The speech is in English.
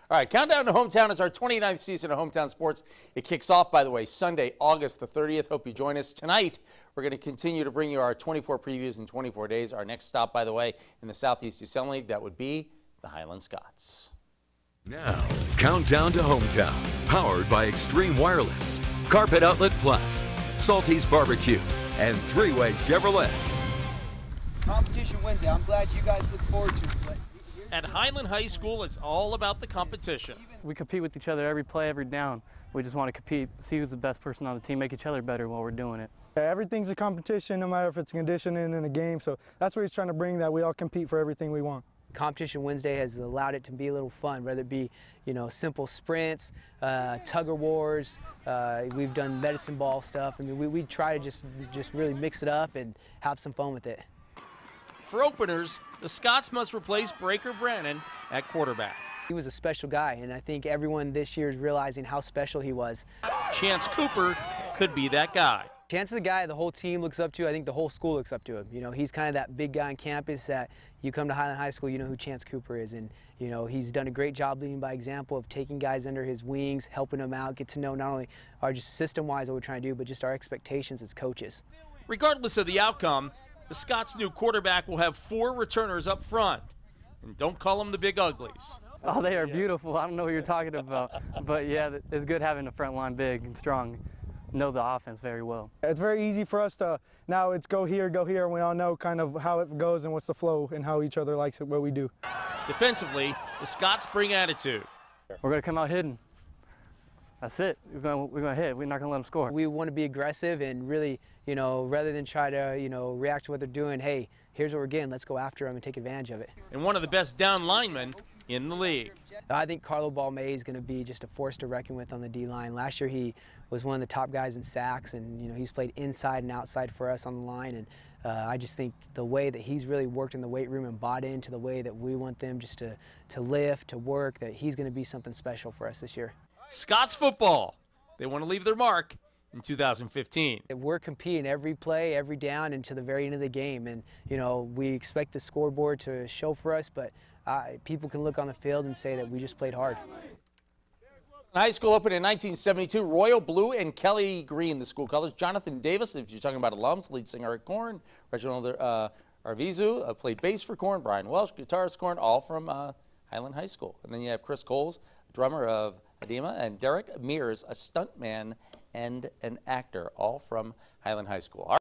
All right, Countdown to Hometown is our 29th season of Hometown Sports. It kicks off, by the way, Sunday, August the 30th. Hope you join us. Tonight, we're going to continue to bring you our 24 previews in 24 days. Our next stop, by the way, in the Southeast Assembly, that would be the Highland Scots. Now, Countdown to Hometown, powered by Extreme Wireless, Carpet Outlet Plus, Salty's Barbecue, and Three-Way Chevrolet. Competition Wednesday. I'm glad you guys look forward to it. At Highland High School, it's all about the competition. We compete with each other every play, every down. We just want to compete, see who's the best person on the team, make each other better while we're doing it. Everything's a competition, no matter if it's conditioning in a game, so that's what he's trying to bring, that we all compete for everything we want. Competition Wednesday has allowed it to be a little fun, whether it be, simple sprints, tug of wars. We've done medicine ball stuff. I mean, we try to just really mix it up and have some fun with it. For openers, the Scots must replace Breaker Brannon at quarterback. He was a special guy, and I think everyone this year is realizing how special he was. Chance Cooper could be that guy. Chance is the guy the whole team looks up to. I think the whole school looks up to him. He's kind of that big guy on campus that you come to Highland High School, you know who Chance Cooper is. And, he's done a great job leading by example of taking guys under his wings, helping them out, get to know not only our just system-wise what we're trying to do, but just our expectations as coaches. Regardless of the outcome, the Scots' new quarterback will have 4 returners up front. And don't call them the big uglies. Oh, they are beautiful. I don't know what you're talking about. But, yeah, it's good having the front line big and strong. Know the offense very well. It's very easy for us to, now it's go here, and we all know kind of how it goes and what's the flow and how each other likes it, what we do. Defensively, the Scots bring attitude. We're going to come out hidden. That's it. We're going to hit. We're not going to let them score. We want to be aggressive and really, rather than try to, react to what they're doing, hey, here's what we're getting. Let's go after them and take advantage of it. And one of the best down linemen in the league. I think Carlo Balmay is going to be just a force to reckon with on the D-line. Last year he was one of the top guys in sacks, and he's played inside and outside for us on the line. And I just think the way that he's really worked in the weight room and bought into the way that we want them just to lift, to work, that he's going to be something special for us this year. Scots football. They want to leave their mark in 2015. We're competing every play, every down, and to the very end of the game. And, we expect the scoreboard to show for us, but people can look on the field and say that we just played hard. High school opened in 1972. Royal Blue and Kelly Green, the school colors. Jonathan Davis, if you're talking about alums, lead singer at Korn. Reginald Arvizu played bass for Korn. Brian Welsh, guitarist Korn, all from Highland High School. And then you have Chris Coles, drummer of Edema, and Derek Mears, a stuntman and an actor, all from Highland High School.